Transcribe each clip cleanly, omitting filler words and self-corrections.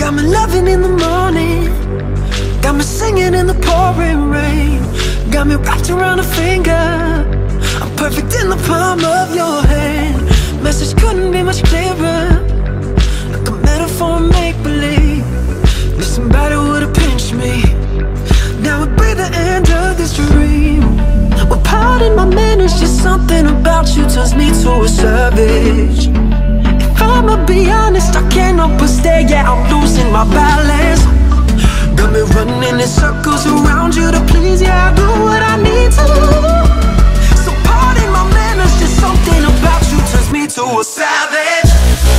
Got me loving in the morning, got me singing in the pouring rain, got me wrapped around a finger. I'm perfect in the palm of your hand. Message couldn't be much clearer, like a metaphor, make-believe. If somebody would've pinched me, now would be the end of this dream. Well, pardon my manners, just something about you turns me to a savage. If I'ma be honest, I cannot but stay, yeah, I'm losing my balance. Got me running in circles around you to please, yeah, I do what I need to. So pardon my manners, just something about you turns me to a savage.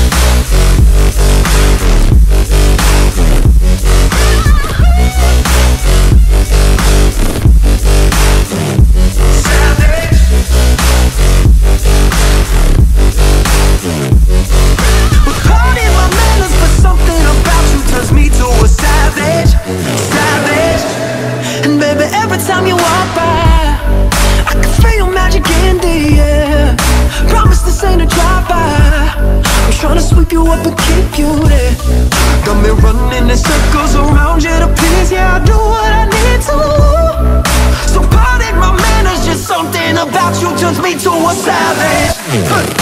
Time you walk by, I can feel your magic in the air. Promise this ain't a drive-by, I'm trying to sweep you up and keep you there. Got me running in circles around you to please, yeah, I do what I need to. So pardon my manners, just something about you turns me to a savage.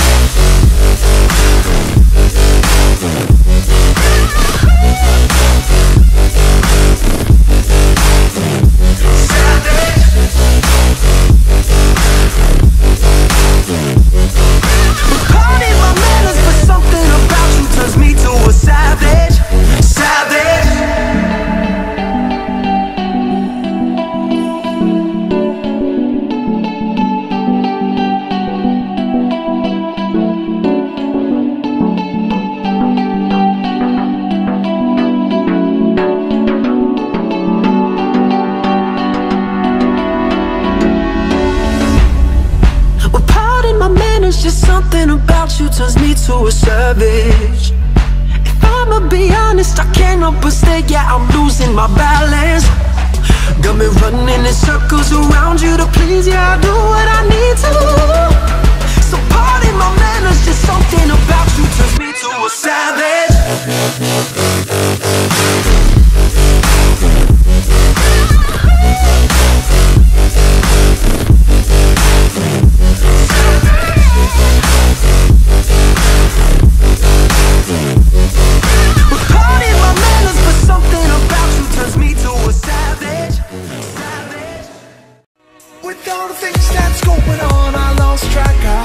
Just something about you turns me to a savage. If I'ma be honest, I cannot but stay, yeah, I'm losing my balance. Got me running in circles around you to please, yeah, I do what I need to. So pardon my manners, just something about you turns me to a savage. With all the things that's going on, I lost track of